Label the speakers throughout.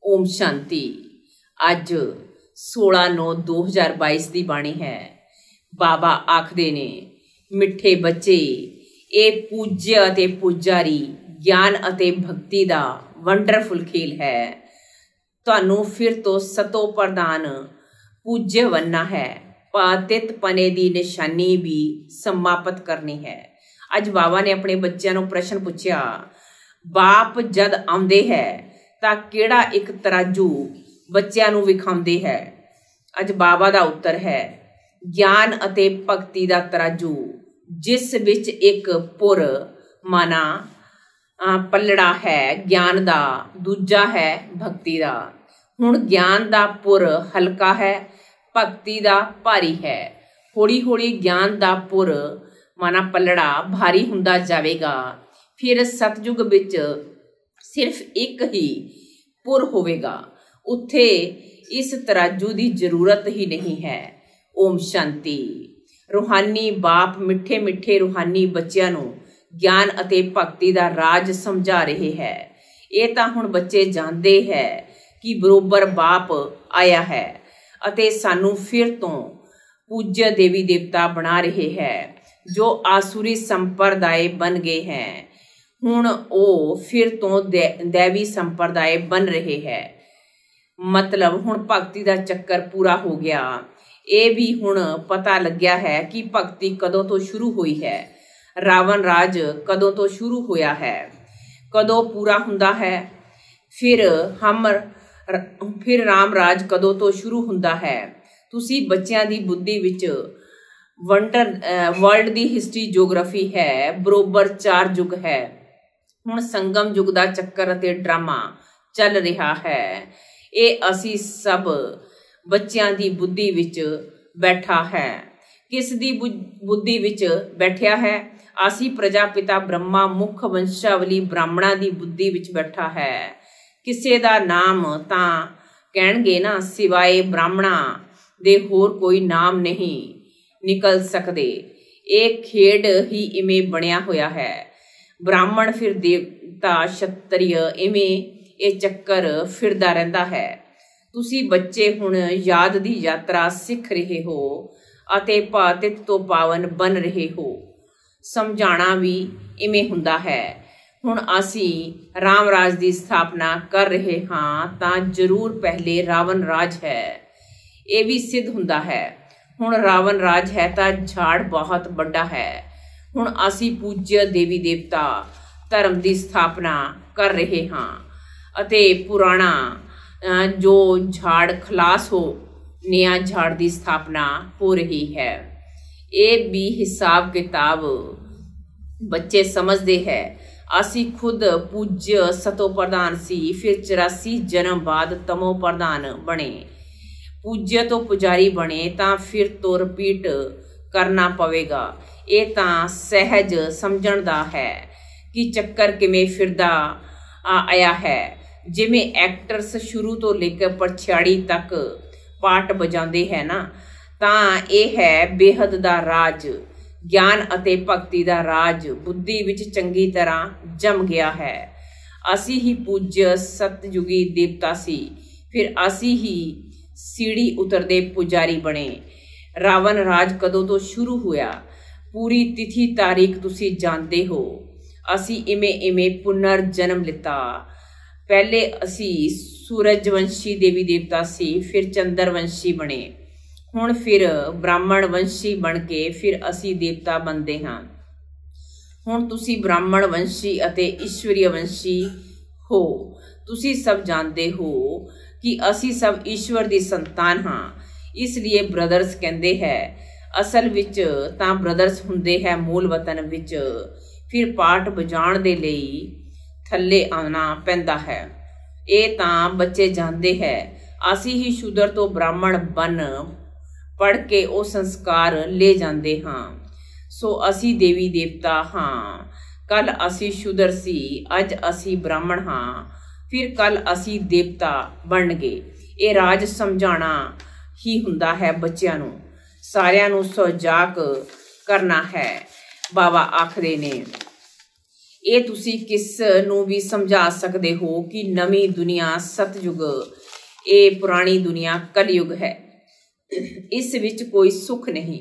Speaker 1: ओम शांति। अज 16/9/2022 की बाणी है। बाबा आखदे ने, मिठे बच्चे, ये पूज्य अते पुजारी ज्ञान अते भक्ति का वंडरफुल खेल है। तुहानू फिर तो सतो प्रधान पूज्य बनना है, पतित पने की निशानी भी समाप्त करनी है। अज बाबा ने अपने बच्चों को प्रश्न पूछा, बाप जद आउंदे है तां किहड़ा एक तराजू बच्चों नू विखाउंदे है। अज बाबा का उत्तर है, ज्ञान अते भक्ति का तराजू, जिस विच एक पुर माना पलड़ा है ज्ञान का, दूजा है भक्ति का। हुण ज्ञान का पुर हल्का है, भक्ति का भारी है। हौली हौली ज्ञान का पुर माना पलड़ा भारी हुंदा जावेगा। फिर सतयुग विच सिर्फ एक ही पुर होवेगा, उत्थे इस तराजू की जरूरत ही नहीं है। ओम शांति। रूहानी बाप मिठे मिठे रूहानी बच्चों नू ज्ञान अते भक्ति का राज समझा रहे है। ये तां हुण बच्चे जानते हैं कि बरोबर बाप आया है अते सानू फिर तो पूज्य देवी देवता बना रहे हैं, जो आसुरी संप्रदाय बन गए हैं। हुण ओ फिर तो दैवी संप्रदाय बन रहे हैं। मतलब हुण भक्ति का चक्कर पूरा हो गया। ये भी हुण पता लग गया है कि भक्ति कदों तो शुरू हुई है, रावण राज कदों तो शुरू होया है, कदों पूरा हुंदा है, फिर राम राज कदों तो शुरू हुंदा है। तुसी बच्चों की बुद्धि विच वर्ल्ड की हिस्ट्री जोग्राफी है, बरोबर 4 युग है। हुण संगम युग का चक्कर अते ड्रामा चल रहा है। ये असी सब बच्चों की बुद्धि विच बैठा है। किस दी बुद्धि विच बैठा है? असी प्रजापिता ब्रह्मा मुख वंशावली ब्राह्मणा की बुद्धि विच बैठा है। किसे दा नाम तां कहणगे ना, सिवाए ब्राह्मणा दे होर कोई नाम नहीं निकल सकते। एक खेड ही इवें बनिया होया है। ब्राह्मण फिर देवता क्षत्रिय, इवें ये चक्कर फिरदा रहिंदा है। तुसी बच्चे हुण याद दी यात्रा सिख रहे हो अते पतित तो पावन बन रहे हो। समझाना भी इवें हुंदा है। हुण असी राम राज की स्थापना कर रहे हाँ तां जरूर पहले रावण राज है। ये भी सिद्ध हुंदा है। हुण रावण राज है तां झाड़ बहुत बड़ा है। हुण असी पूज्य देवी देवता धर्म की स्थापना कर रहे हाँ अते पुराना जो झाड़ खलास हो, नया झाड़ की स्थापना हो रही है। ये भी हिसाब किताब बच्चे समझते हैं। असी खुद पूज्य सतो प्रधान सी, फिर 84 जन्म बाद तमो प्रधान बने, पूज्य तो पुजारी बने तां फिर तो रिपीट करना पवेगा। ये तां सहज समझण दा है कि चक्कर किवें फिरदा आया है। जिवें एक्टर्स शुरू तो लेकर पछाड़ी तक पार्ट बजाते हैं ना, तां ये है बेहद दा राज, ज्ञान अते भक्ति दा राज बुद्धि विच चंगी तरह जम गया है। असी ही पूज्य सतयुगी देवता सी, फिर असी ही सीढ़ी उतरदे पुजारी बने। रावण राज कदों तो शुरू होया, पूरी तिथि तारीख तुसी जानते हो। असी इवें इवें पुनर्जन्म लिता। पहले असी सूरजवंशी देवी देवता सी, फिर चंद्रवंशी बने। हुण फिर ब्राह्मण वंशी बन के फिर असी देवता बनते हाँ। हुण तुसी ब्राह्मण वंशी अते ईश्वरीय वंशी हो। तुसी सब जानते हो कि असी सब ईश्वर की संतान हाँ, इसलिए ब्रदर्स कहते हैं। असल विच तां ब्रदर्स हुंदे है मूल वतन विच, फिर पाठ बजाण दे लई थल्ले आना पैंदा है। ये तां बच्चे जानते हैं। असी ही शूद्र तो ब्राह्मण बन पढ़ के वो संस्कार ले जाते हाँ। सो असी देवी देवता हाँ। कल असी शूद्र सी, अज असी ब्राह्मण हाँ, फिर कल असी देवता बन गए। ये राज समझाना ही हुंदा है बच्चों नू। सारियां नू सजाग करना है। बाबा आखदे ने, ਇਹ ਤੁਸੀਂ ਕਿਸ ਨੂੰ ਵੀ ਸਮਝਾ ਸਕਦੇ ਹੋ ਕਿ ਨਵੀਂ ਦੁਨੀਆ ਸਤਯੁਗ, ਇਹ ਪੁਰਾਣੀ ਦੁਨੀਆ ਕਲਯੁਗ ਹੈ। ਇਸ ਵਿੱਚ ਕੋਈ ਸੁੱਖ ਨਹੀਂ।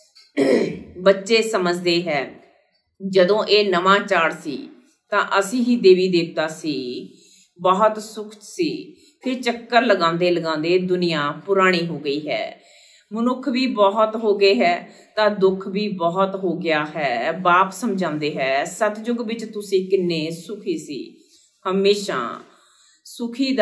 Speaker 1: ਬੱਚੇ ਸਮਝਦੇ ਹੈ ਜਦੋਂ ਇਹ ਨਵਾਂ ਝਾੜ ਸੀ ਤਾਂ ਅਸੀਂ ਹੀ ਦੇਵੀ ਦੇਵਤਾ ਸੀ, ਬਹੁਤ ਸੁੱਖ ਸੀ। ਫਿਰ ਚੱਕਰ ਲਗਾਉਂਦੇ ਲਗਾਉਂਦੇ ਦੁਨੀਆ ਪੁਰਾਣੀ ਹੋ ਗਈ ਹੈ, ਮਨੁੱਖ ਵੀ ਬਹੁਤ ਹੋ ਗਏ ਹੈ ਤਾਂ ਦੁੱਖ ਵੀ ਬਹੁਤ ਹੋ ਗਿਆ ਹੈ। ਬਾਪ ਸਮਝਾਉਂਦੇ ਹੈ ਸਤਯੁਗ ਵਿੱਚ ਤੁਸੀਂ ਕਿੰਨੇ ਸੁਖੀ ਸੀ। ਹਮੇਸ਼ਾ ਸੁਖੀ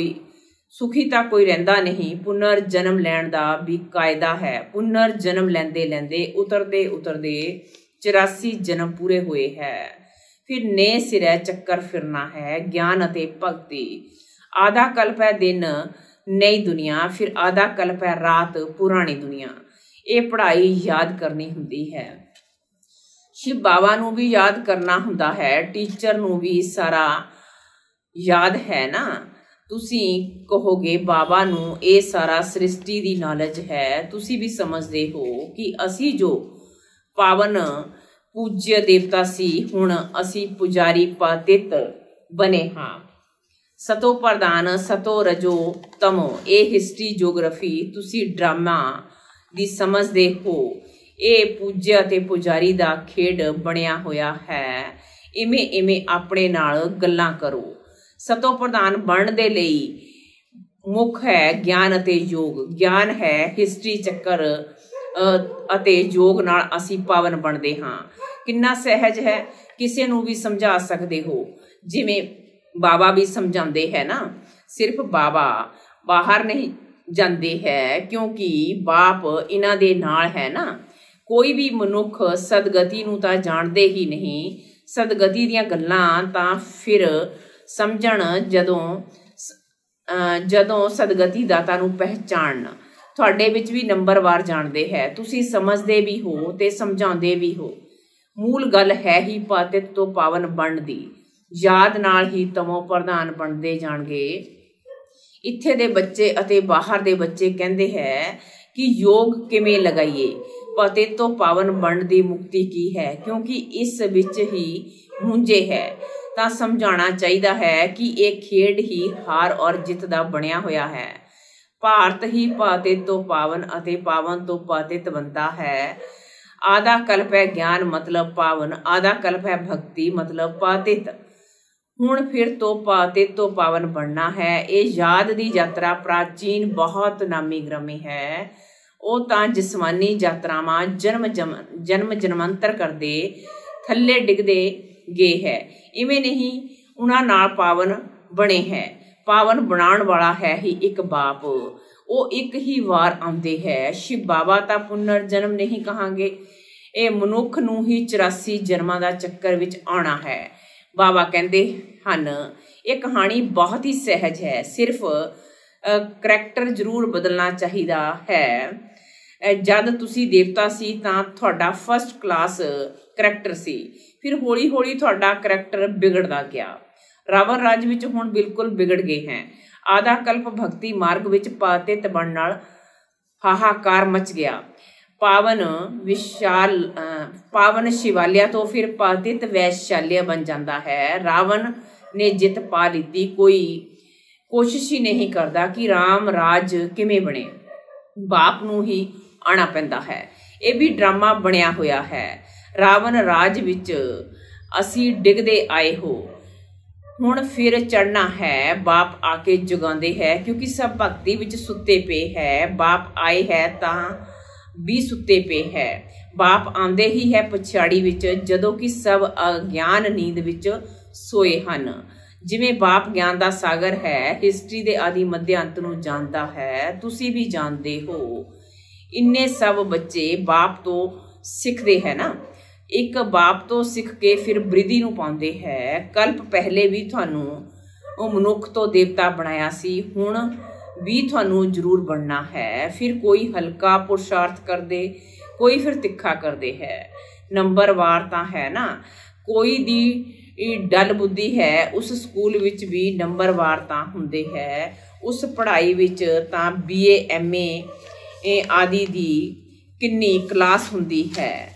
Speaker 1: ਤਾਂ ਕੋਈ ਰਹਿੰਦਾ ਨਹੀਂ। ਪੁਨਰ ਜਨਮ ਲੈਣ ਦਾ ਵੀ ਕਾਇਦਾ ਹੈ। ਪੁਨਰ ਜਨਮ ਲੈਂਦੇ ਲੈਂਦੇ ਉਤਰਦੇ ਉਤਰਦੇ 84 ਜਨਮ ਪੂਰੇ ਹੋਏ ਹੈ। ਫਿਰ ਨਏ ਸਿਰੇ ਚੱਕਰ ਫਿਰਨਾ ਹੈ। ਗਿਆਨ ਅਤੇ ਭਗਤੀ। ਆਧਾ ਕਲਪ ਹੈ ਦਿਨ ਨਈ ਦੁਨੀਆ, ਫਿਰ ਆਧਾ ਕਲਪ ਹੈ ਰਾਤ ਪੁਰਾਣੀ ਦੁਨੀਆ। ਇਹ ਪੜ੍ਹਾਈ ਯਾਦ ਕਰਨੀ ਹੁੰਦੀ ਹੈ। ਸ਼ਿਵ ਬਾਬਾ ਨੂੰ ਵੀ ਯਾਦ ਕਰਨਾ ਹੁੰਦਾ ਹੈ, ਟੀਚਰ ਨੂੰ ਵੀ ਸਾਰਾ ਯਾਦ ਹੈ ਨਾ। ਤੁਸੀਂ ਕਹੋਗੇ ਬਾਬਾ ਨੂੰ ਇਹ ਸਾਰਾ ਸ੍ਰਿਸ਼ਟੀ ਦੀ ਨੌਲੇਜ ਹੈ। ਤੁਸੀਂ ਵੀ ਸਮਝਦੇ ਹੋ ਕਿ ਅਸੀਂ ਜੋ ਪਾਵਨ ਪੂਜਯ ਦੇਵਤਾ ਸੀ, ਹੁਣ ਅਸੀਂ ਪੁਜਾਰੀ ਪਤਿਤ ਬਣੇ ਹਾਂ। ਸਤੋ ਪ੍ਰਧਾਨ, ਸਤੋ ਰਜੋ ਤਮੋ, ਇਹ ਹਿਸਟਰੀ ਜੀਓਗ੍ਰਾਫੀ ਤੁਸੀਂ ਡਰਾਮਾ ਦੀ ਸਮਝਦੇ ਹੋ। ਇਹ ਪੂਜਯ ਅਤੇ ਪੁਜਾਰੀ ਦਾ ਖੇਡ ਬਣਿਆ ਹੋਇਆ ਹੈ। ਇਵੇਂ ਇਵੇਂ ਆਪਣੇ ਨਾਲ ਗੱਲਾਂ ਕਰੋ। ਸਤੋ ਪ੍ਰਧਾਨ ਬਣਨ ਦੇ ਲਈ ਮੁੱਖ ਹੈ ਗਿਆਨ ਅਤੇ ਯੋਗ। ਗਿਆਨ ਹੈ ਹਿਸਟਰੀ ਚੱਕਰ ਅਤੇ ਯੋਗ ਨਾਲ ਅਸੀਂ ਪਾਵਨ ਬਣਦੇ ਹਾਂ। ਕਿੰਨਾ ਸਹਿਜ ਹੈ, ਕਿਸੇ ਨੂੰ ਵੀ ਸਮਝਾ ਸਕਦੇ ਹੋ। ਜਿਵੇਂ ਬਾਬਾ ਵੀ ਸਮਝਾਉਂਦੇ ਹੈ ਨਾ। ਸਿਰਫ ਬਾਬਾ ਬਾਹਰ ਨਹੀਂ ਜਾਂਦੇ ਹੈ ਕਿਉਂਕਿ ਬਾਪ ਇਹਨਾਂ ਦੇ ਨਾਲ ਹੈ ਨਾ। ਕੋਈ ਵੀ ਮਨੁੱਖ ਸਦਗਤੀ ਨੂੰ ਤਾਂ ਜਾਣਦੇ ਹੀ ਨਹੀਂ। ਸਦਗਤੀ ਦੀਆਂ ਗੱਲਾਂ ਤਾਂ ਫਿਰ ਸਮਝਣ ਜਦੋਂ ਸਦਗਤੀ ਦਾਤਾ ਨੂੰ ਪਹਿਚਾਣਨ। ਤੁਹਾਡੇ ਵਿੱਚ ਵੀ ਨੰਬਰਵਾਰ ਜਾਣਦੇ ਹੈ, ਤੁਸੀਂ ਸਮਝਦੇ ਵੀ ਹੋ ਤੇ ਸਮਝਾਉਂਦੇ ਵੀ ਹੋ। ਮੂਲ ਗੱਲ ਹੈ ਹੀ ਪਤਿਤ ਤੋਂ ਪਾਵਨ ਬਣਨ ਦੀ। ਯਾਦ ਨਾਲ ਹੀ ਤਮੋ ਪ੍ਰਧਾਨ ਬਣਦੇ ਜਾਣਗੇ। ਇੱਥੇ ਦੇ ਬੱਚੇ ਅਤੇ ਬਾਹਰ ਦੇ ਬੱਚੇ ਕਹਿੰਦੇ ਹੈ ਕਿ ਯੋਗ ਕਿਵੇਂ ਲਗਾਈਏ, ਪਤਿਤ ਤੋਂ ਪਾਵਨ ਬਣਨ ਦੀ ਮੁਕਤੀ ਕੀ ਹੈ, ਕਿਉਂਕਿ ਇਸ ਵਿੱਚ ਹੀ ਮੁੰਝੇ ਹੈ। ਤਾਂ ਸਮਝਾਉਣਾ ਚਾਹੀਦਾ ਹੈ ਕਿ ਇਹ ਖੇਡ ਹੀ ਹਾਰ ਔਰ ਜਿੱਤ ਦਾ ਬਣਿਆ ਹੋਇਆ ਹੈ। ਭਾਰਤ ਹੀ ਪਤਿਤ ਤੋਂ ਪਾਵਨ ਅਤੇ ਪਾਵਨ ਤੋਂ ਪਤਿਤ ਬਣਦਾ ਹੈ। ਆਧਾ ਕਲਪ ਹੈ ਗਿਆਨ ਮਤਲਬ ਪਾਵਨ, ਆਧਾ ਕਲਪ ਹੈ ਭਗਤੀ ਮਤਲਬ ਪਤਿਤ। ਹੁਣ ਫਿਰ ਤੋਂ ਪਤਿਤ ਤੋਂ ਪਾਵਨ ਬਣਨਾ ਹੈ। ਇਹ ਯਾਦ ਦੀ ਯਾਤਰਾ ਪ੍ਰਾਚੀਨ ਬਹੁਤ ਨਾਮੀ ਗ੍ਰਾਮੀ ਹੈ। ਉਹ ਤਾਂ ਜਿਸਮਾਨੀ ਯਾਤਰਾਵਾਂ ਜਨਮ ਜਨਮਾਂਤਰ ਕਰਦੇ ਥੱਲੇ ਡਿੱਗਦੇ ਗਏ ਹੈ। ਇਵੇਂ ਨਹੀਂ ਉਹਨਾਂ ਨਾਲ ਪਾਵਨ ਬਣੇ ਹੈ। ਪਾਵਨ ਬਣਾਉਣ ਵਾਲਾ ਹੈ ਹੀ ਇੱਕ ਬਾਪ। ਉਹ ਇੱਕ ਹੀ ਵਾਰ ਆਉਂਦੇ ਹੈ। ਸ਼ਿਵ ਬਾਬਾ ਤਾਂ ਪੁਨਰ ਜਨਮ ਨਹੀਂ ਕਹਾਂਗੇ। ਇਹ ਮਨੁੱਖ ਨੂੰ ਹੀ 84 ਜਨਮਾਂ ਦਾ ਚੱਕਰ ਵਿੱਚ ਆਉਣਾ ਹੈ। ਬਾਬਾ ਕਹਿੰਦੇ ਹਨ ਇਹ ਕਹਾਣੀ ਬਹੁਤ ਹੀ ਸਹਿਜ ਹੈ। ਸਿਰਫ ਕਰੈਕਟਰ ਜ਼ਰੂਰ ਬਦਲਣਾ ਚਾਹੀਦਾ ਹੈ। ਜਦ ਤੁਸੀਂ ਦੇਵਤਾ ਸੀ ਤਾਂ ਤੁਹਾਡਾ ਫਸਟ ਕਲਾਸ ਕਰੈਕਟਰ ਸੀ। ਫਿਰ ਹੌਲੀ ਹੌਲੀ ਤੁਹਾਡਾ ਕਰੈਕਟਰ ਵਿਗੜਦਾ ਗਿਆ। ਰਾਵਣ ਰਾਜ ਵਿੱਚ ਹੁਣ ਬਿਲਕੁਲ ਵਿਗੜ ਗਏ ਹੈ। ਆਧਾ ਕਲਪ ਭਗਤੀ ਮਾਰਗ ਵਿੱਚ ਪਤਿਤ ਬਣਨ ਨਾਲ ਹਾਹਾਕਾਰ ਮਚ ਗਿਆ। ਪਾਵਨ ਸ਼ਿਵਾਲਿਆ ਤੋਂ ਫਿਰ ਪਤਿਤ ਵੈਸ਼ਾਲਿਆ ਬਣ ਜਾਂਦਾ ਹੈ। ਰਾਵਣ ਨੇ ਜਿੱਤ ਪਾ ਲਿੱਤੀ। ਕੋਈ ਕੋਸ਼ਿਸ਼ ਹੀ ਨਹੀਂ ਕਰਦਾ ਕਿ ਰਾਮ ਰਾਜ ਕਿਵੇਂ ਬਣੇ। ਬਾਪ ਨੂੰ ਹੀ ਆਉਣਾ ਪੈਂਦਾ ਹੈ। ਇਹ ਵੀ ਡਰਾਮਾ ਬਣਿਆ ਹੋਇਆ ਹੈ। ਰਾਵਣ ਰਾਜ ਵਿੱਚ ਅਸੀਂ ਡਿੱਗਦੇ ਆਏ ਹੋ, ਹੁਣ ਫਿਰ ਚੜ੍ਹਨਾ ਹੈ। ਬਾਪ ਆ ਕੇ ਜਗਾਉਂਦੇ ਹੈ ਕਿਉਂਕਿ ਸਭ ਭਗਤੀ ਵਿੱਚ ਸੁੱਤੇ ਪਏ ਹੈ। ਬਾਪ ਆਏ ਹੈ ਤਾਂ ਵੀ ਸੁੱਤੇ ਪਏ ਹੈ। ਬਾਪ ਆਉਂਦੇ ਹੀ ਹੈ ਪਛਾੜੀ ਵਿੱਚ ਜਦੋਂ ਕਿ ਸਭ ਅਗਿਆਨ ਨੀਂਦ ਵਿੱਚ ਸੋਏ ਹਨ। ਜਿਵੇਂ ਬਾਪ ਗਿਆਨ ਦਾ ਸਾਗਰ ਹੈ, ਹਿਸਟਰੀ ਦੇ ਆਦਿ ਮੱਧ ਅੰਤ ਨੂੰ ਜਾਣਦਾ ਹੈ। ਤੁਸੀਂ ਵੀ ਜਾਣਦੇ ਹੋ। ਇੰਨੇ ਸਭ ਬੱਚੇ ਬਾਪ ਤੋਂ ਸਿੱਖਦੇ ਹੈ ਨਾ। ਇੱਕ ਬਾਪ ਤੋਂ ਸਿੱਖ ਕੇ ਫਿਰ ਬ੍ਰਿਧੀ ਨੂੰ ਪਾਉਂਦੇ ਹੈ। ਕਲਪ ਪਹਿਲੇ ਵੀ ਤੁਹਾਨੂੰ ਉਹ ਮਨੁੱਖ ਤੋਂ ਦੇਵਤਾ ਬਣਾਇਆ ਸੀ, ਹੁਣ ਵੀ ਤੁਹਾਨੂੰ ਜ਼ਰੂਰ ਬਣਨਾ ਹੈ। ਫਿਰ ਕੋਈ ਹਲਕਾ ਪੁਰਸ਼ਾਰਥ ਕਰਦੇ, ਕੋਈ ਫਿਰ ਤਿੱਖਾ ਕਰਦੇ ਹੈ। ਨੰਬਰਵਾਰ ਤਾਂ ਹੈ ਨਾ। ਕੋਈ ਦੀ ਡਲ ਬੁੱਧੀ ਹੈ, ਉਸ ਸਕੂਲ ਵਿੱਚ ਵੀ ਨੰਬਰਵਾਰ ਤਾਂ ਹੁੰਦੇ ਹੈ। ਉਸ ਪੜ੍ਹਾਈ ਵਿੱਚ ਤਾਂ BA MA ਆਦਿ ਦੀ ਕਿੰਨੀ ਕਲਾਸ ਹੁੰਦੀ ਹੈ।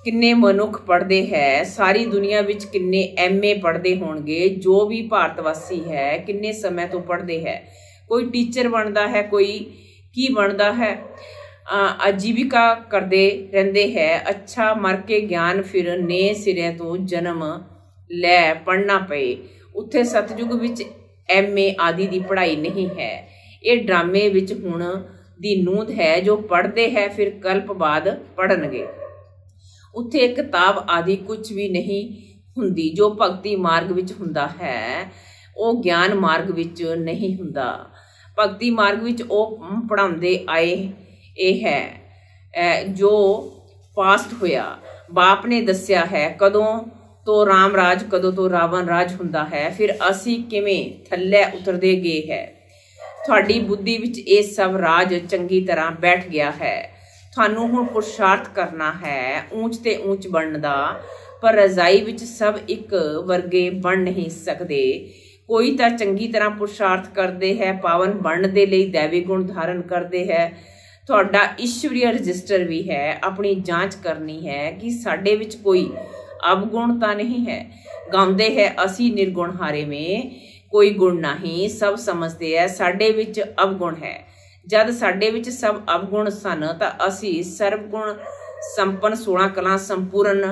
Speaker 1: ਕਿੰਨੇ ਮਨੁੱਖ ਪੜ੍ਹਦੇ ਹੈ, ਸਾਰੀ ਦੁਨੀਆ ਵਿੱਚ ਕਿੰਨੇ MA ਪੜ੍ਹਦੇ ਹੋਣਗੇ, ਜੋ ਵੀ ਭਾਰਤ ਵਾਸੀ ਹੈ ਕਿੰਨੇ ਸਮੇਂ ਤੋਂ ਪੜ੍ਹਦੇ ਹੈ। ਕੋਈ ਟੀਚਰ ਬਣਦਾ ਹੈ, ਕੋਈ ਕੀ ਬਣਦਾ ਹੈ, ਆਜੀਵਿਕਾ ਕਰਦੇ ਰਹਿੰਦੇ ਹੈ। ਅੱਛਾ ਮਰ ਕੇ ਗਿਆਨ ਫਿਰ ਨੇ ਸਿਰੇ ਤੋਂ ਜਨਮ ਲੈ ਪੜ੍ਹਨਾ ਪਏ। ਉੱਥੇ ਸਤਜੁਗ ਵਿੱਚ MA ਆਦਿ ਦੀ ਪੜ੍ਹਾਈ ਨਹੀਂ ਹੈ। ਇਹ ਡਰਾਮੇ ਵਿੱਚ ਹੁਣ ਦੀ ਨੂੰਦ ਹੈ, ਜੋ ਪੜ੍ਹਦੇ ਹੈ ਫਿਰ ਕਲਪ ਬਾਅਦ ਪੜ੍ਹਨਗੇ। ਉੱਥੇ ਕਿਤਾਬ ਆਦਿ ਕੁਝ ਵੀ ਨਹੀਂ ਹੁੰਦੀ। ਜੋ ਭਗਤੀ ਮਾਰਗ ਵਿੱਚ ਹੁੰਦਾ ਹੈ ਉਹ ਗਿਆਨ ਮਾਰਗ ਵਿੱਚ ਨਹੀਂ ਹੁੰਦਾ। ਭਗਤੀ ਮਾਰਗ ਵਿੱਚ ਉਹ ਪੜ੍ਹਾਉਂਦੇ ਆਏ ਇਹ ਹੈ ਜੋ ਪਾਸਟ ਹੋਇਆ। ਬਾਪ ਨੇ ਦੱਸਿਆ ਹੈ ਕਦੋਂ ਤੋਂ ਰਾਮ ਰਾਜ, ਕਦੋਂ ਤੋਂ ਰਾਵਣ ਰਾਜ ਹੁੰਦਾ ਹੈ, ਫਿਰ ਅਸੀਂ ਕਿਵੇਂ ਥੱਲੇ ਉਤਰਦੇ ਗਏ ਹੈ। ਤੁਹਾਡੀ ਬੁੱਧੀ ਵਿੱਚ ਇਹ ਸਭ ਰਾਜ ਚੰਗੀ ਤਰ੍ਹਾਂ ਬੈਠ ਗਿਆ ਹੈ। ਤੁਹਾਨੂੰ ਹੁਣ ਪੁਰਸ਼ਾਰਥ ਕਰਨਾ ਹੈ ਊਂਚ ਤੇ ਊਂਚ ਬਣਨ ਦਾ, ਪਰ ਰਜ਼ਾਈ ਵਿੱਚ ਸਭ ਇੱਕ ਵਰਗੇ ਬਣ ਨਹੀਂ ਸਕਦੇ। ਕੋਈ ਤਾਂ ਚੰਗੀ ਤਰ੍ਹਾਂ ਪੁਰਸ਼ਾਰਥ ਕਰਦੇ ਹੈ, ਪਾਵਨ ਬਣਨ ਦੇ ਲਈ ਦੈਵੀ ਗੁਣ ਧਾਰਨ ਕਰਦੇ ਹੈ। ਤੁਹਾਡਾ ਈਸ਼ਵਰੀय ਰਜਿਸਟਰ ਵੀ ਹੈ। ਆਪਣੀ ਜਾਂਚ ਕਰਨੀ ਹੈ ਕਿ ਸਾਡੇ ਵਿੱਚ ਕੋਈ ਅਵਗੁਣ ਤਾਂ ਨਹੀਂ ਹੈ। ਗਾਉਂਦੇ ਹੈ ਅਸੀਂ ਨਿਰਗੁਣ ਹਾਰੇ ਮੇਂ ਕੋਈ ਗੁਣ ਨਹੀਂ, ਸਭ ਸਮਝਦੇ ਹੈ ਸਾਡੇ ਵਿੱਚ ਅਵਗੁਣ ਹੈ। ਜਦ ਸਾਡੇ ਵਿੱਚ ਸਭ ਅਵਗੁਣ ਸਨ ਤਾਂ ਅਸੀਂ ਸਰਵਗੁਣ ਸੰਪੰਨ 16 ਕਲਾ ਸੰਪੂਰਨ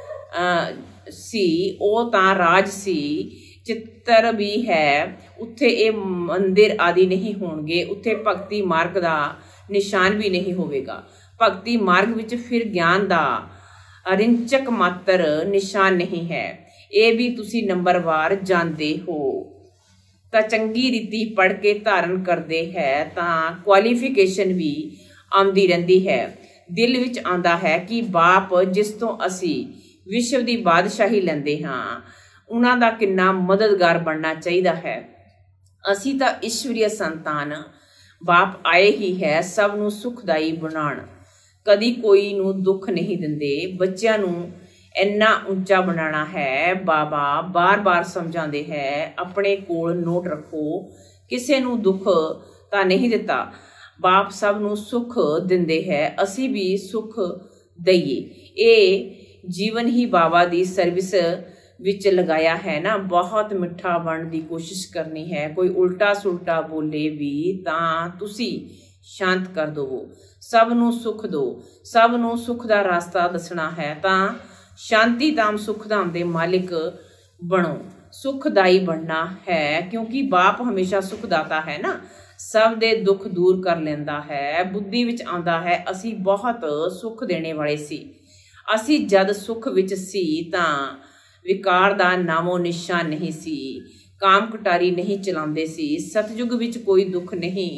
Speaker 1: ਸੀ। ਉਹ ਤਾਂ ਰਾਜ ਸੀ। ਚਿੱਤਰ ਵੀ ਹੈ। ਉੱਥੇ ਇਹ ਮੰਦਿਰ ਆਦਿ ਨਹੀਂ ਹੋਣਗੇ। ਉੱਥੇ ਭਗਤੀ ਮਾਰਗ ਦਾ ਨਿਸ਼ਾਨ ਵੀ ਨਹੀਂ ਹੋਵੇਗਾ। ਭਗਤੀ ਮਾਰਗ ਵਿੱਚ ਫਿਰ ਗਿਆਨ ਦਾ ਰਿੰਚਕ ਮਾਤਰ ਨਿਸ਼ਾਨ ਨਹੀਂ ਹੈ। ਇਹ ਵੀ ਤੁਸੀਂ ਨੰਬਰਵਾਰ ਜਾਣਦੇ ਹੋ। ਤਾਂ ਚੰਗੀ ਰੀਤੀ ਪੜ੍ਹ ਕੇ ਧਾਰਨ ਕਰਦੇ ਹੈ ਤਾਂ ਕੁਆਲੀਫਿਕੇਸ਼ਨ ਵੀ ਆਉਂਦੀ ਰਹਿੰਦੀ ਹੈ। ਦਿਲ ਵਿੱਚ ਆਉਂਦਾ ਹੈ ਕਿ ਬਾਪ ਜਿਸ ਤੋਂ ਅਸੀਂ ਵਿਸ਼ਵ ਦੀ ਬਾਦਸ਼ਾਹੀ ਲੈਂਦੇ ਹਾਂ ਉਹਨਾਂ ਦਾ ਕਿੰਨਾ ਮਦਦਗਾਰ ਬਣਨਾ ਚਾਹੀਦਾ ਹੈ। ਅਸੀਂ ਤਾਂ ਈਸ਼ਵਰੀय ਸੰਤਾਨ, ਬਾਪ ਆਏ ਹੀ ਹੈ ਸਭ ਨੂੰ ਸੁਖਦਾਈ ਬਣਾਉਣ। ਕਦੀ ਕੋਈ ਨੂੰ ਦੁੱਖ ਨਹੀਂ ਦਿੰਦੇ। ਬੱਚਿਆਂ ਨੂੰ ਇੰਨਾ ਉੱਚਾ ਬਣਾਉਣਾ ਹੈ। ਬਾਬਾ ਬਾਰ-ਬਾਰ ਸਮਝਾਉਂਦੇ ਹੈ ਆਪਣੇ ਕੋਲ ਨੋਟ ਰੱਖੋ, ਕਿਸੇ ਨੂੰ ਦੁੱਖ ਤਾਂ ਨਹੀਂ ਦਿੱਤਾ। ਬਾਪ ਸਭ ਨੂੰ ਸੁੱਖ ਦਿੰਦੇ ਹੈ, ਅਸੀਂ ਵੀ ਸੁੱਖ ਦਈਏ। ਇਹ ਜੀਵਨ ਹੀ ਬਾਬਾ ਦੀ ਸਰਵਿਸ ਵਿੱਚ ਲਗਾਇਆ ਹੈ ਨਾ। ਬਹੁਤ ਮਿੱਠਾ ਬਣਨ ਦੀ ਕੋਸ਼ਿਸ਼ ਕਰਨੀ ਹੈ। ਕੋਈ ਉਲਟਾ ਸੁਲਟਾ ਬੋਲੇ ਵੀ ਤਾਂ ਤੁਸੀਂ ਸ਼ਾਂਤ ਕਰ ਦਵੋ। ਸਭ ਨੂੰ ਸੁੱਖ ਦਿਓ। ਸਭ ਨੂੰ ਸੁੱਖ ਦਾ ਰਸਤਾ ਦੱਸਣਾ ਹੈ ਤਾਂ ਸ਼ਾਂਤੀ ਧਾਮ ਸੁਖਧਾਮ ਦੇ ਮਾਲਿਕ ਬਣੋ। ਸੁਖਦਾਈ ਬਣਨਾ ਹੈ ਕਿਉਂਕਿ ਬਾਪ ਹਮੇਸ਼ਾ ਸੁਖਦਾਤਾ ਹੈ ਨਾ। ਸਭ ਦੇ ਦੁੱਖ ਦੂਰ ਕਰ ਲੈਂਦਾ ਹੈ। ਬੁੱਧੀ ਵਿੱਚ ਆਉਂਦਾ ਹੈ ਅਸੀਂ ਬਹੁਤ ਸੁੱਖ ਦੇਣੇ ਵਾਲੇ ਸੀ। ਅਸੀਂ ਜਦ ਸੁੱਖ ਵਿੱਚ ਸੀ ਤਾਂ ਵਿਕਾਰ ਦਾ ਨਾਮੋ ਨਿਸ਼ਾਨ ਨਹੀਂ ਸੀ। ਕਾਮ ਕਟਾਰੀ ਨਹੀਂ ਚਲਾਉਂਦੇ ਸੀ। ਸਤਜੁਗ ਵਿੱਚ ਕੋਈ ਦੁੱਖ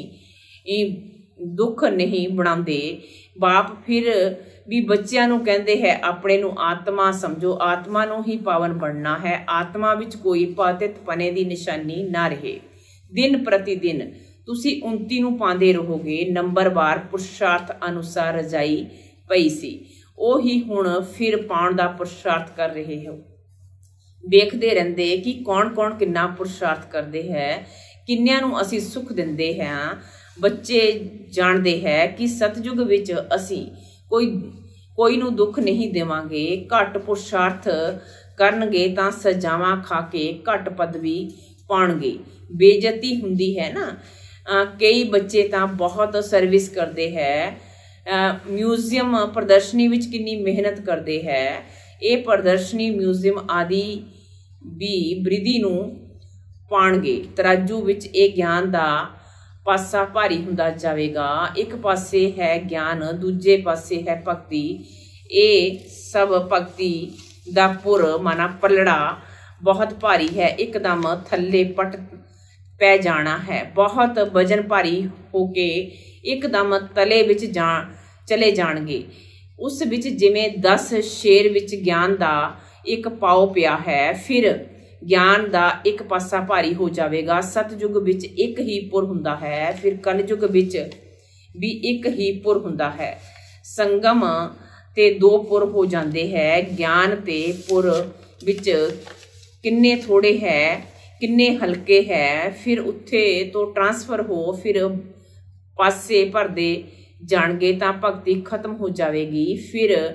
Speaker 1: ਨਹੀਂ ਬਣਾਉਂਦੇ। ਬਾਪ ਫਿਰ ਵੀ ਬੱਚਿਆਂ ਨੂੰ ਕਹਿੰਦੇ ਹੈ ਆਪਣੇ ਨੂੰ ਆਤਮਾ ਸਮਝੋ। ਆਤਮਾ ਨੂੰ ਹੀ ਪਾਵਨ ਬਣਨਾ ਹੈ। ਆਤਮਾ ਵਿੱਚ ਕੋਈ ਪਤਿਤ ਪਨੇ ਦੀ ਨਿਸ਼ਾਨੀ ਨਾ ਰਹੇ। ਦਿਨ ਪ੍ਰਤੀ ਦਿਨ ਤੁਸੀਂ 29 ਨੂੰ ਪਾਉਂਦੇ ਰਹੋਗੇ। ਨੰਬਰਵਾਰ ਪੁਰਸ਼ਾਰਥ ਅਨੁਸਾਰ ਰਜਾਈ ਪਈ ਸੀ, ਉਹੀ ਹੁਣ ਫਿਰ ਪਾਉਣ ਦਾ ਪੁਰਸ਼ਾਰਥ ਕਰ ਰਹੇ ਹੋ। ਵੇਖਦੇ ਰਹਿੰਦੇ ਕਿ ਕੌਣ ਕਿੰਨਾ ਪੁਰਸ਼ਾਰਥ ਕਰਦੇ ਹੈ, ਕਿੰਨਿਆਂ ਨੂੰ ਅਸੀਂ ਸੁੱਖ ਦਿੰਦੇ ਹਾਂ। ਬੱਚੇ ਜਾਣਦੇ ਹੈ ਕਿ ਸਤਜੁਗ ਵਿੱਚ ਅਸੀਂ ਕੋਈ ਨੂੰ ਦੁੱਖ ਨਹੀਂ ਦੇਵਾਂਗੇ। ਘੱਟ ਪੁਰਸ਼ਾਰਥ ਕਰਨਗੇ ਤਾਂ ਸਜ਼ਾਵਾਂ ਖਾ ਕੇ ਘੱਟ ਪਦਵੀ ਪਾਉਣਗੇ। ਬੇਇੱਜ਼ਤੀ ਹੁੰਦੀ ਹੈ ਨਾ। ਕਈ ਬੱਚੇ ਤਾਂ ਬਹੁਤ ਸਰਵਿਸ ਕਰਦੇ ਹੈ। ਮਿਊਜ਼ੀਅਮ ਪ੍ਰਦਰਸ਼ਨੀ ਵਿੱਚ ਕਿੰਨੀ ਮਿਹਨਤ ਕਰਦੇ ਹੈ। ਇਹ ਪ੍ਰਦਰਸ਼ਨੀ ਮਿਊਜ਼ੀਅਮ ਆਦਿ ਵੀ ਬ੍ਰਿਧੀ ਨੂੰ ਪਾਉਣਗੇ। ਤਰਾਜੂ ਵਿੱਚ ਇਹ ਗਿਆਨ ਦਾ ਪਾਸਾ ਭਾਰੀ ਹੁੰਦਾ ਜਾਵੇਗਾ। ਇੱਕ ਪਾਸੇ ਹੈ ਗਿਆਨ, ਦੂਜੇ ਪਾਸੇ ਹੈ ਭਗਤੀ। ਇਹ ਸਭ ਭਗਤੀ ਦਾ ਪੁਰ ਮਾਨਾ ਪਲੜਾ ਬਹੁਤ ਭਾਰੀ ਹੈ। ਇੱਕਦਮ ਥੱਲੇ ਪਟ ਪੈ ਜਾਣਾ ਹੈ। ਬਹੁਤ ਵਜਨ ਭਾਰੀ ਹੋ ਕੇ ਇੱਕਦਮ ਤਲੇ ਵਿੱਚ ਚਲੇ ਜਾਣਗੇ। ਉਸ ਵਿੱਚ ਜਿਵੇਂ 10 ਸ਼ੇਰ ਵਿੱਚ ਗਿਆਨ ਦਾ ਇੱਕ ਪਾਉ ਪਿਆ ਹੈ। ਫਿਰ ਗਿਆਨ ਦਾ ਇੱਕ ਪਾਸਾ ਭਾਰੀ ਹੋ ਜਾਵੇਗਾ। ਸਤਜੁਗ ਵਿੱਚ ਇੱਕ ਹੀ ਪੁਰ ਹੁੰਦਾ ਹੈ। ਫਿਰ ਕਲਯੁਗ ਵਿੱਚ ਵੀ ਇੱਕ ਹੀ ਪੁਰ ਹੁੰਦਾ ਹੈ। ਸੰਗਮ ਤੇ 2 ਪੁਰ ਹੋ ਜਾਂਦੇ ਹੈ। ਗਿਆਨ ਤੇ ਪੁਰ ਵਿੱਚ ਕਿੰਨੇ ਥੋੜੇ ਹੈ, ਕਿੰਨੇ ਹਲਕੇ ਹੈ। ਫਿਰ ਉੱਥੇ ਤੋਂ ਟ੍ਰਾਂਸਫਰ ਹੋ ਫਿਰ ਪਾਸੇ ਭਰਦੇ ਜਾਣਗੇ ਤਾਂ ਭਗਤੀ ਖਤਮ ਹੋ ਜਾਵੇਗੀ। ਫਿਰ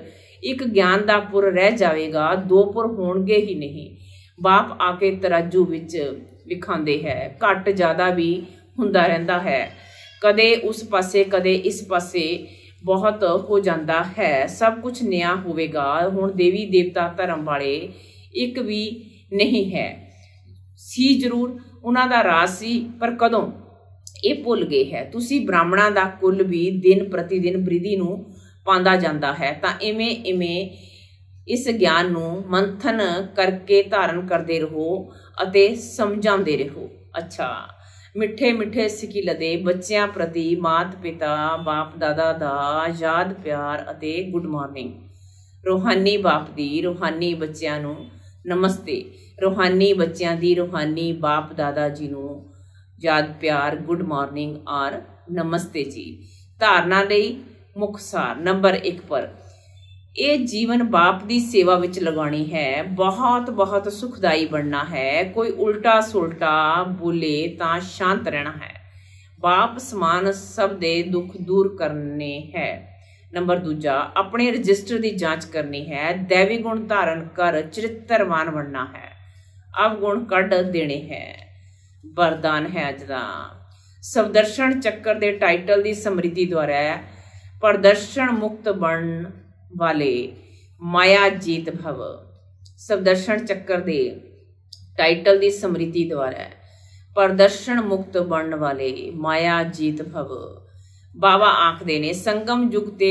Speaker 1: एक ज्ञान दा पुर रह जाएगा, दो पुर होणगे ही नहीं। बाप आके तराजू विच विखांदे है, घट ज़्यादा भी हुंदा रहिंदा है, कदे उस पासे कदे इस पासे बहुत हो जाता है। सब कुछ नया होवेगा। हुण देवी देवता धर्म वाले एक भी नहीं है सी, जरूर उन्हां दा राज सी, पर कदों ये भुल गए है। तुसी ब्राह्मणां दा कुल भी दिन प्रतिदिन वृद्धि नूं पांदा जांदा है, तां इवें इवें इस ज्ञान नूं मंथन करके धारण करदे रहो अते समझांदे रहो। अच्छा, मिठे मिठे सिकिलदे बच्चियां प्रति मात पिता बाप दादा दा याद प्यार अते गुड मॉर्निंग। रूहानी बाप दी रूहानी बच्चियां नूं नमस्ते। रूहानी बच्चियां दी रूहानी बाप दादा जी नूं याद प्यार गुड मॉर्निंग और नमस्ते जी। धारणा लई मुख सार नंबर 1 पर ये जीवन बाप दी सेवा विच लगानी है। बहुत बहुत सुखदाई बनना है। कोई उल्टा सुलटा बोले तां शांत रहना है। बाप समान सब दे दुख दूर करने है। नंबर 2 अपने रजिस्टर की जांच करनी है। दैवी गुण धारण कर चरित्रवान बनना है। अवगुण कढ़ देने हैं। वरदान है अज दा सवदर्शन चक्कर दे टाइटल की समृद्धि द्वारा प्रदर्शन मुक्त बन वाले माया जीत भव। सवदर्शन चक्कर दे टाइटल की समृद्धि द्वारा प्रदर्शन मुक्त बनन वाले माया जीत भव। बाबा आखदे ने संगम युग ते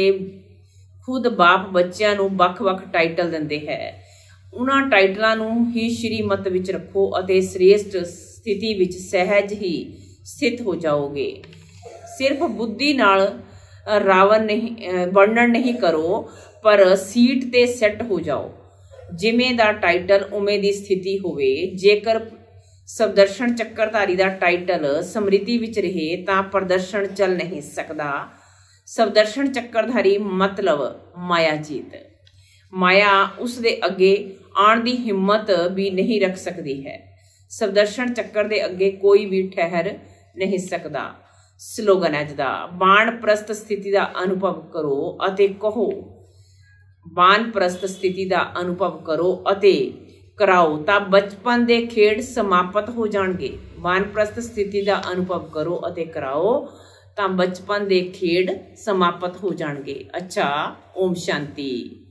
Speaker 1: खुद बाप बच्चों नूं वख-वख टाइटल दिंदे है। उन्हां टाइटलां नूं ही श्रीमत विच रखो अते श्रेष्ठ स्थिति विच सहज ही स्थित हो जाओगे। सिर्फ बुद्धि नाल रावण नहीं वर्णन नहीं करो, पर सीट ते सैट हो जाओ। जिमें दा टाइटल उमें दी स्थिति होवे। जेकर सवदर्शन चक्रधारी दा टाइटल समृद्धि विच रहे तां प्रदर्शन चल नहीं सकदा। सवदर्शन चक्रधारी मतलब माया जीत। माया उस दे अगे आण दी हिम्मत भी नहीं रख सकती है। सवदर्शन चक्कर दे अगे कोई भी ठहर नहीं सकता। स्लोगन अज दा बाणप्रस्थ स्थिति का अनुभव करो अते कहो। बाणप्रस्थ स्थिति का अनुभव करो अते कराओ तां बचपन दे खेड समाप्त हो जाणगे। बाणप्रस्थ स्थिति का अनुभव करो अते कराओ तां बचपन दे खेड समाप्त हो जाणगे। अच्छा, ओम शांति।